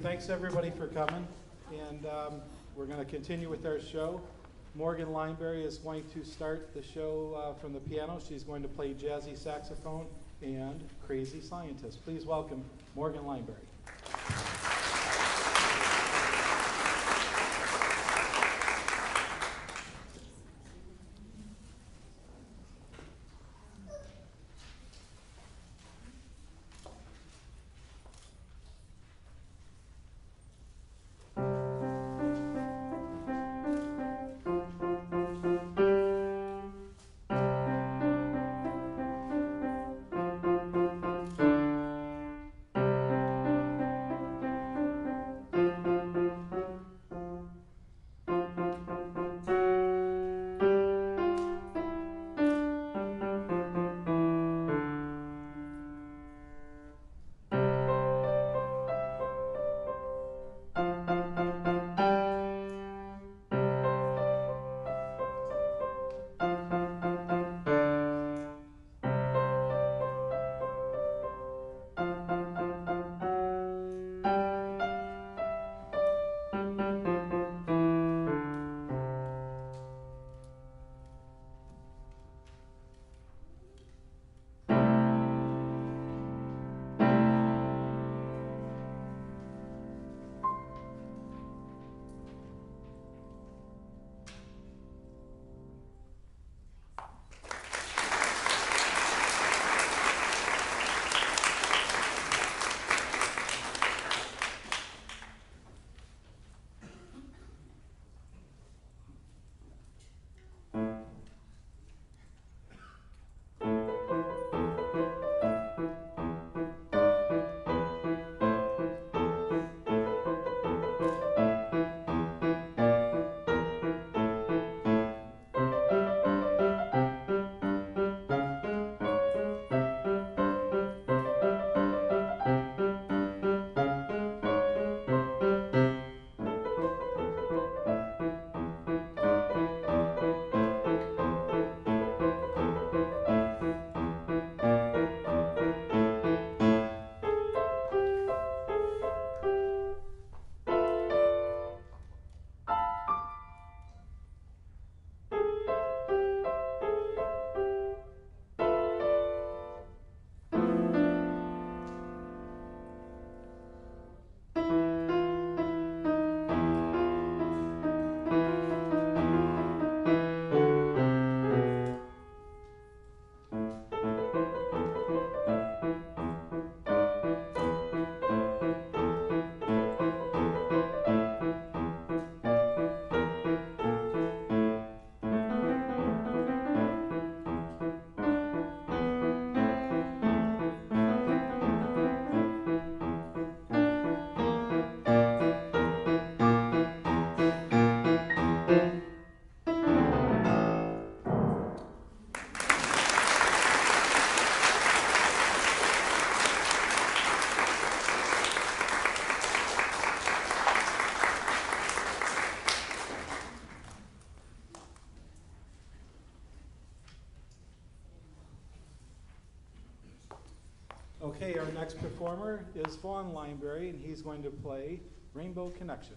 Thanks everybody for coming, and we're going to continue with our show. Morgan Lineberry is going to start the show from the piano. She's going to play jazzy saxophone and Crazy Scientist. Please welcome Morgan Lineberry. Okay, our next performer is Vaughn Lineberry, and he's going to play Rainbow Connection.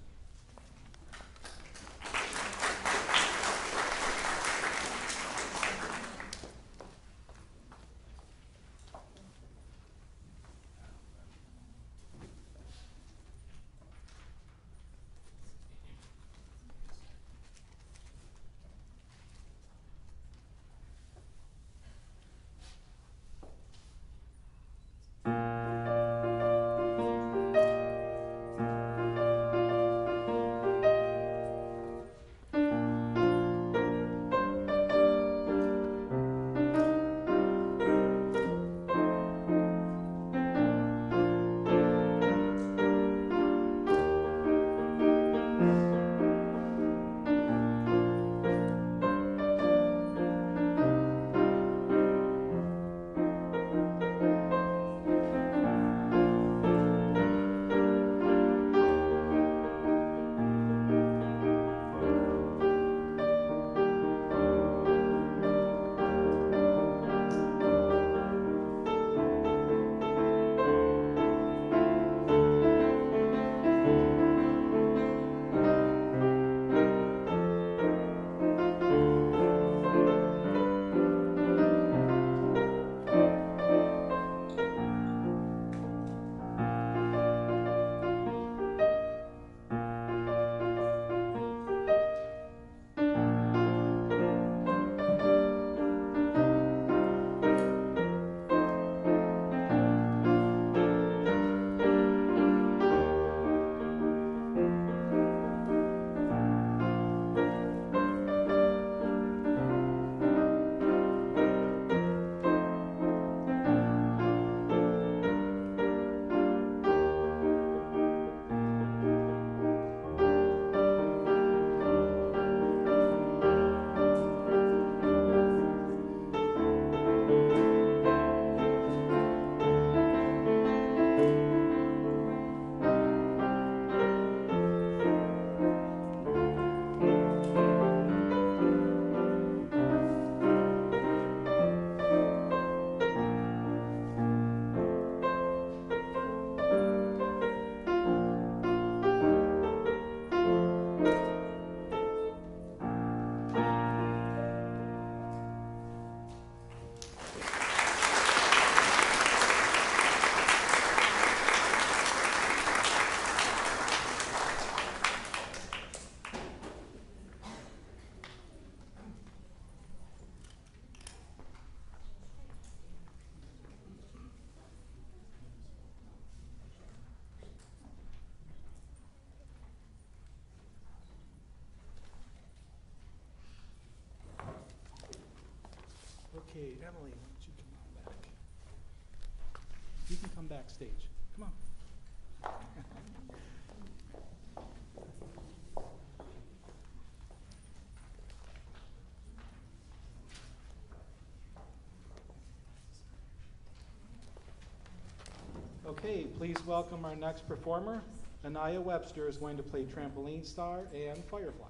Okay, Emily, why don't you come on back? You can come backstage. Come on. Okay, please welcome our next performer. Anaya Webster is going to play Trampoline Star and Firefly.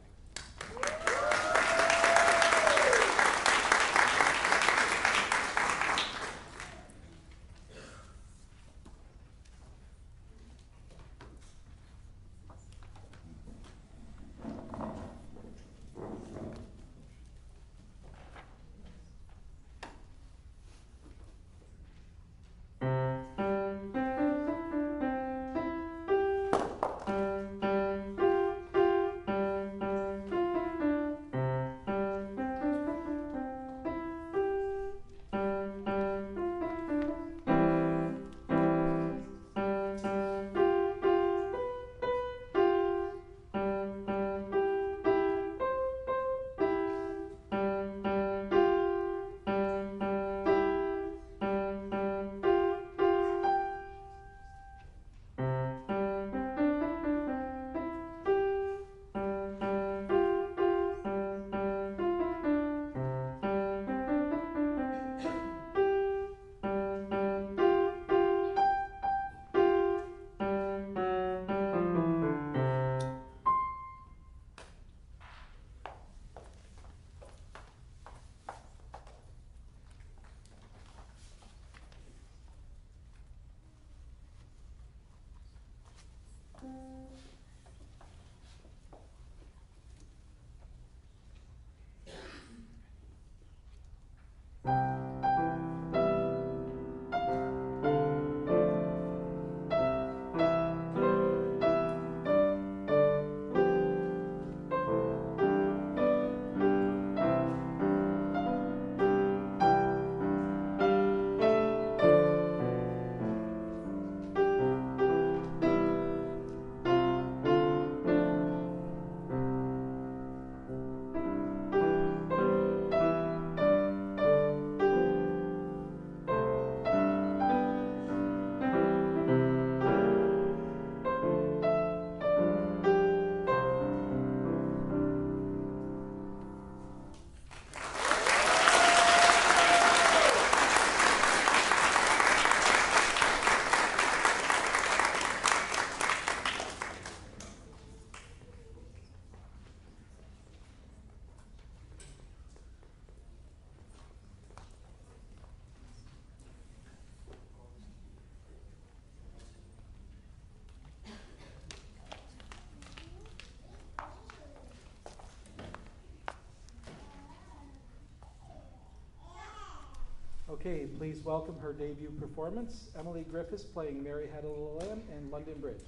Okay, please welcome her debut performance, Emily Griffiths playing Mary Had a Little Lamb and London Bridge.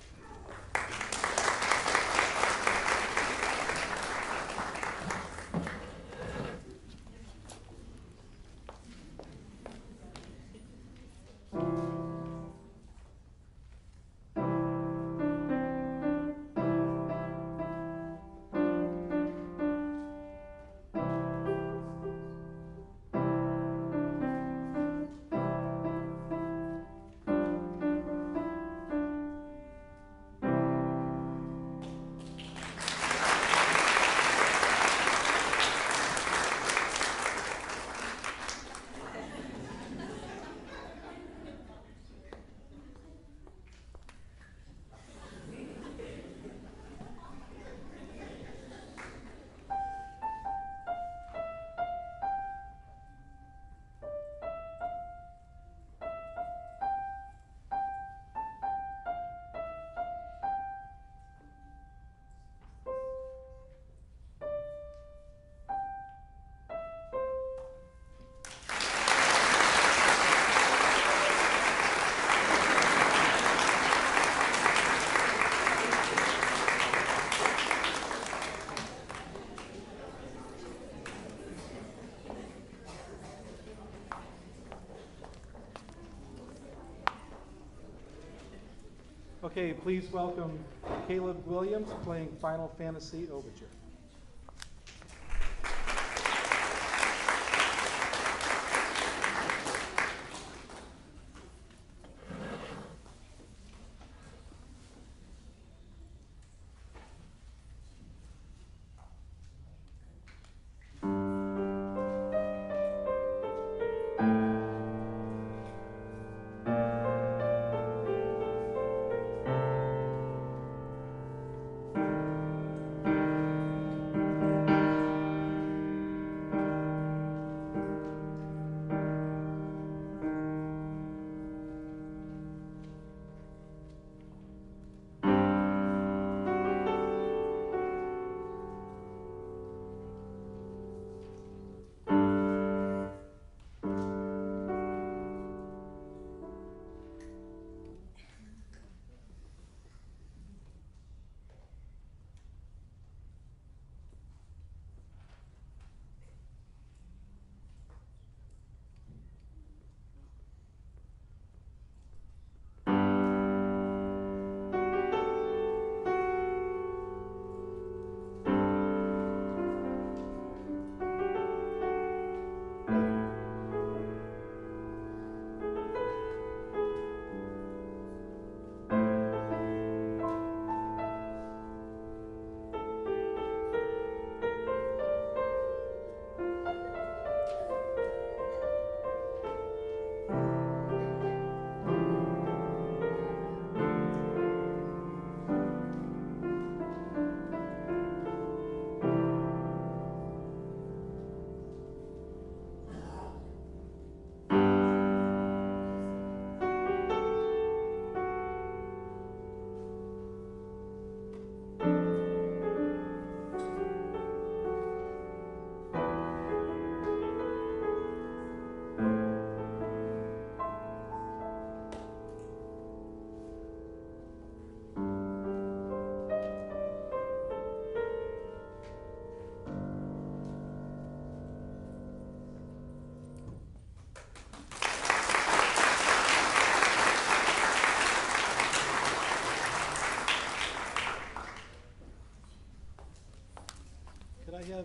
Okay, please welcome Caleb Williams playing Final Fantasy Overture.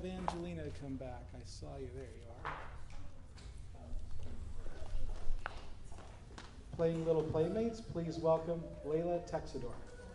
have Angelina come back. I saw you. There you are. Playing Little Playmates, please welcome Layla Texador.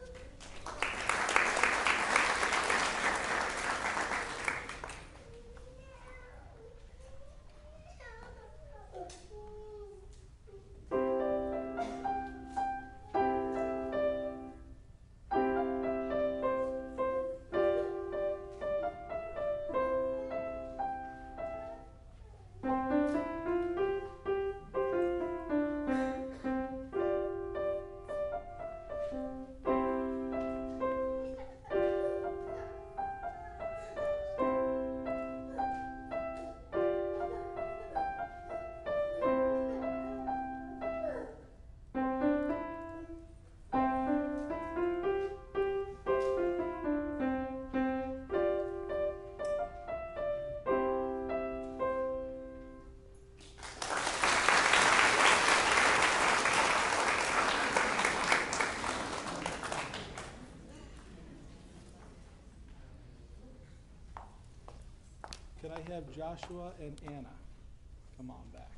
Could I have Joshua and Anna come on back?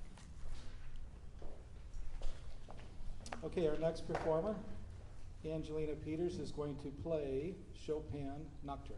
Okay, our next performer, Angelina Peters, is going to play Chopin Nocturne.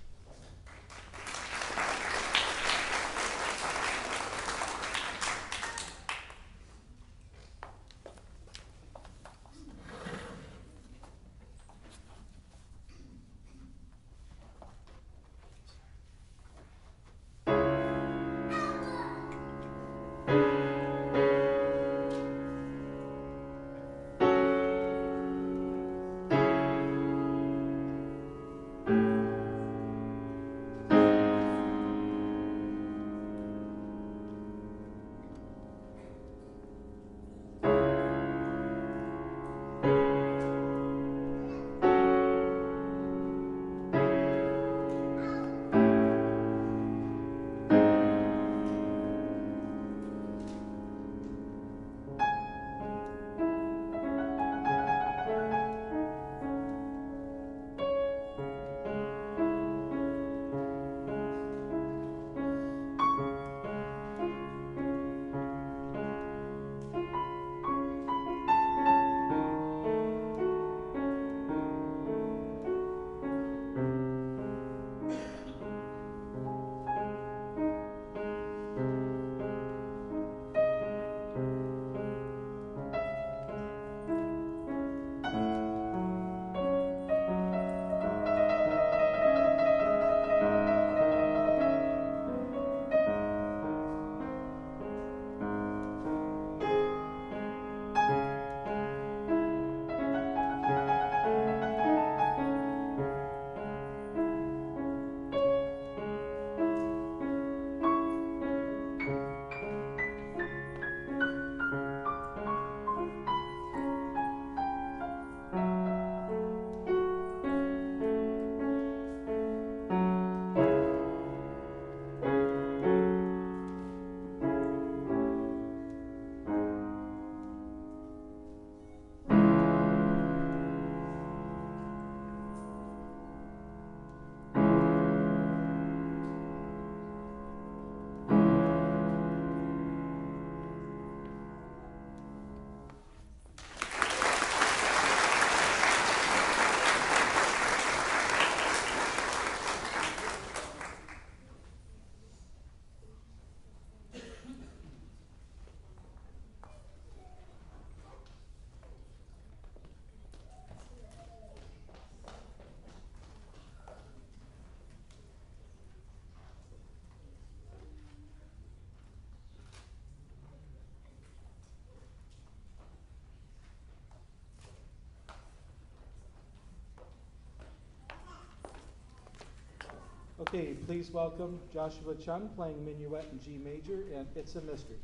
Okay, please welcome Joshua Chun playing Minuet in G major and It's a Mystery.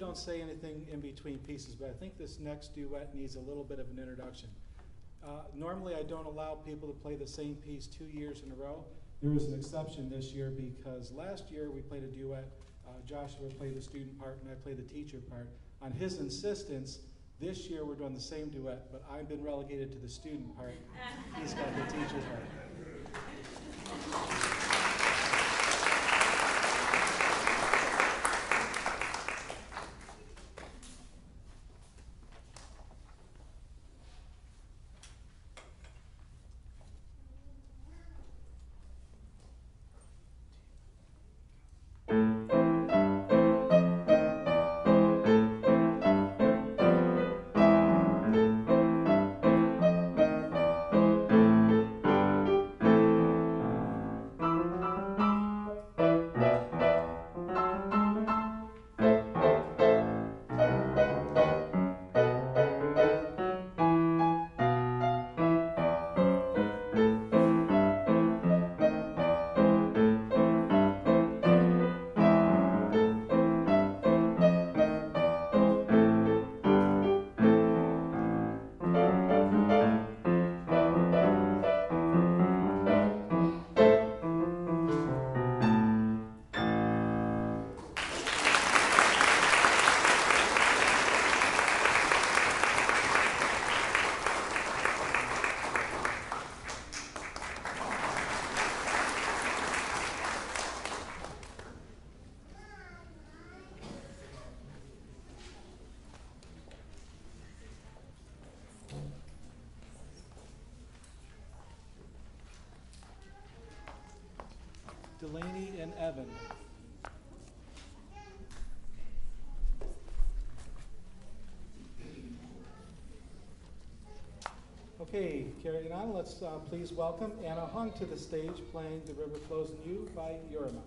don't say anything in between pieces, but I think this next duet needs a little bit of an introduction. Normally, I don't allow people to play the same piece 2 years in a row. There was an exception this year because last year we played a duet. Joshua played the student part and I played the teacher part. On his insistence, this year we're doing the same duet, but I've been relegated to the student part. He's got the teacher part. Delaney and Evan. Okay, carrying on, let's please welcome Anna Hung to the stage playing The River Flows in You by Yorima.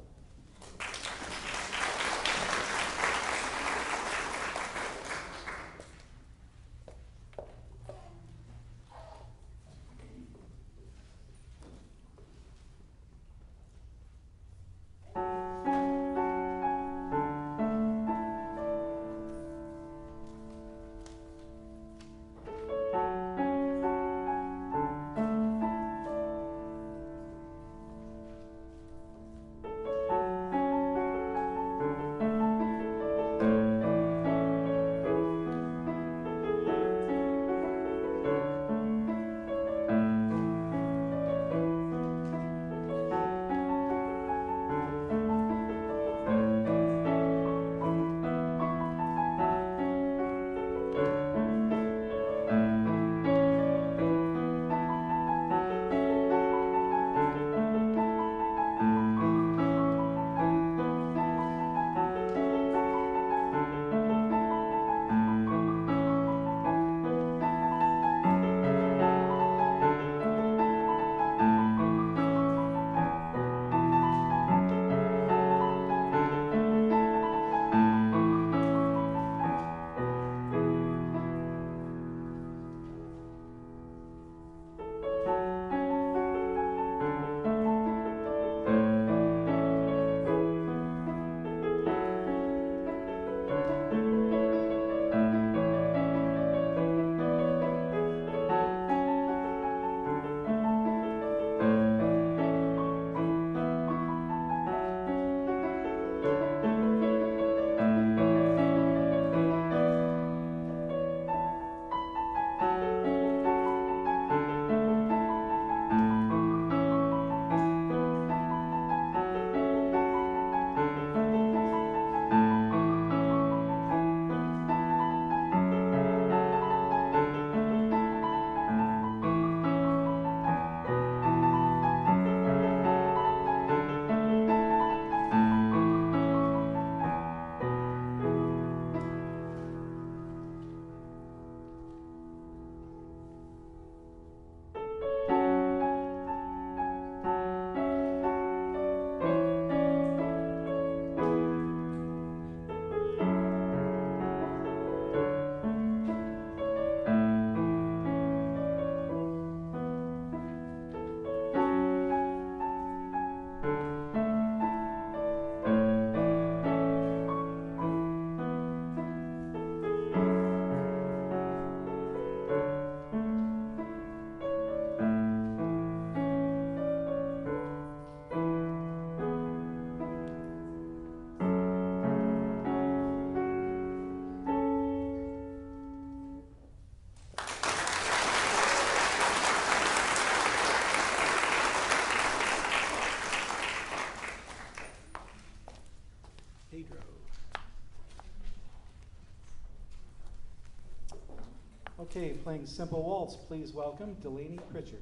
Okay, playing Simple Waltz, please welcome Delaney Pritchard.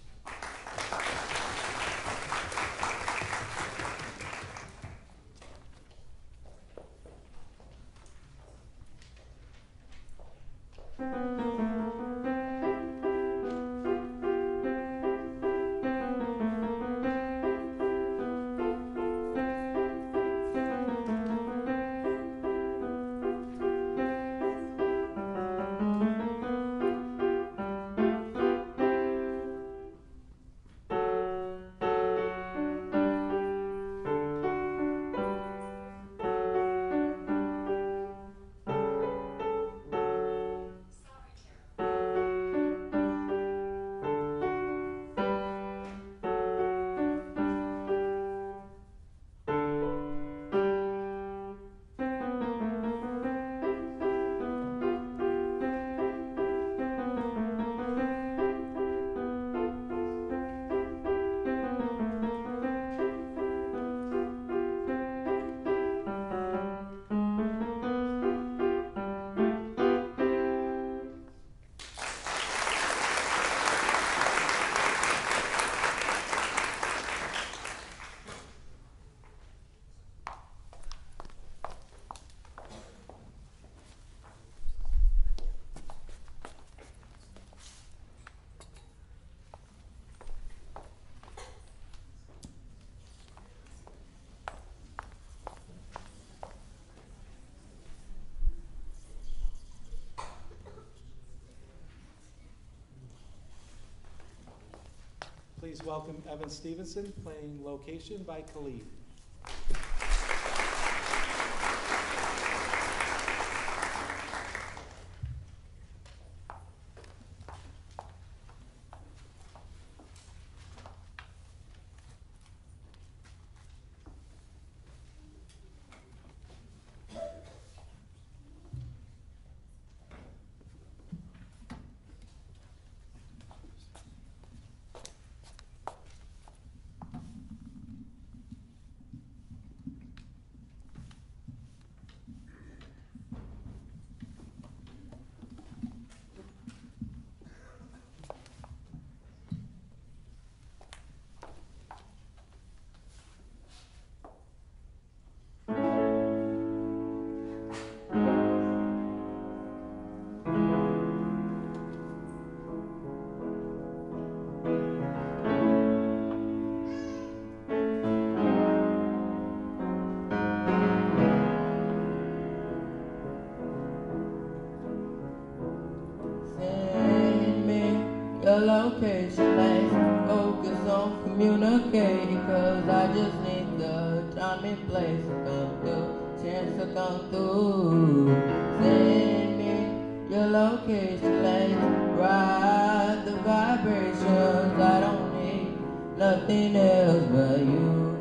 Please welcome Evan Stevenson playing Location by Khalid. Your location, let's focus on communicating, cause I just need the time and place to come through, chance to come through. Send me your location, let's ride the vibrations. I don't need nothing else but you.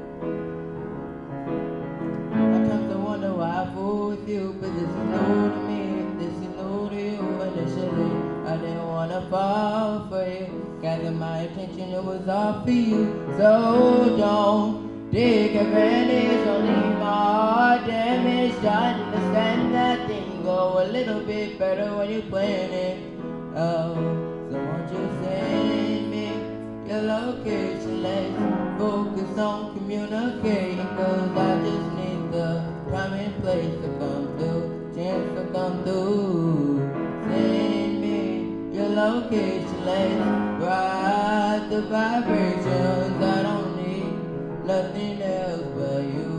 I come to wonder why I fool with you, but this is new to me, this is new to you. Initially, I didn't wanna fall for you, gathered my attention, it was all for you. So don't take advantage, don't leave my heart damaged. I understand that things go a little bit better when you're playing it. Oh, so won't you send me your location, let's focus on communicating, cause I just need the time and place to come through, chance to come through. Send me your location, let's ride the vibrations. I don't need nothing else but you.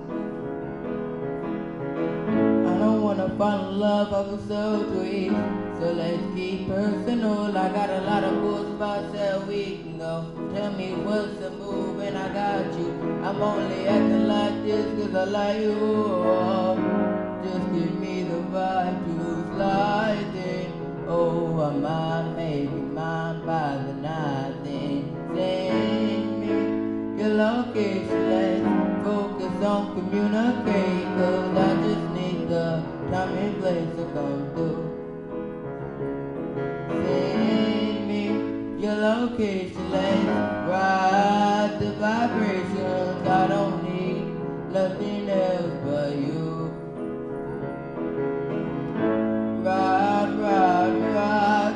I don't wanna fall in love, I was so tweet. So let's keep personal. I got a lot of cool spots that we can go. Tell me what's the move and I got you. I'm only acting like this cause I like you. Oh, just give me the vibe to slide in. Oh, I might make you mine by the night then. Send me your location, let's focus on communicating, cause I just need the time and place to come through. Send me your location, let's ride the vibrations. I don't need nothing else but you. Ride, ride, ride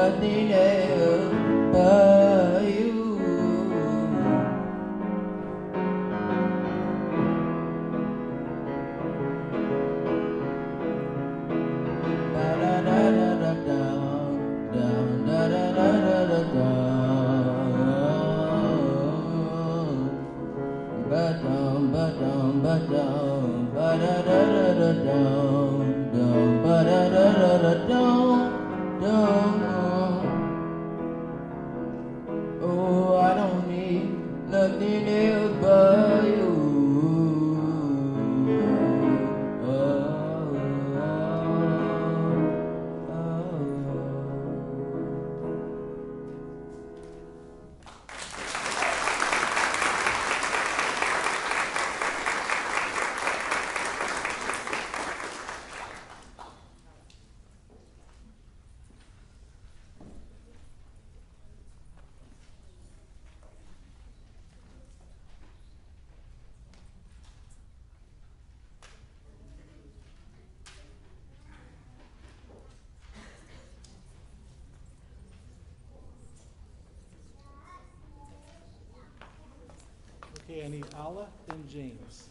nothing else but you. Oh, I don't need nothing else but you. Oh, oh, Okay, I need Allah and James.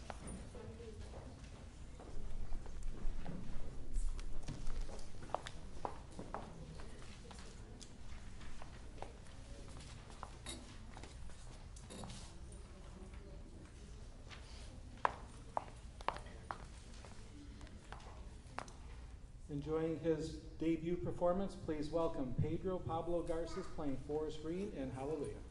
Enjoying his debut performance, please welcome Pedro Pablo Garces playing Forest Green and Hallelujah.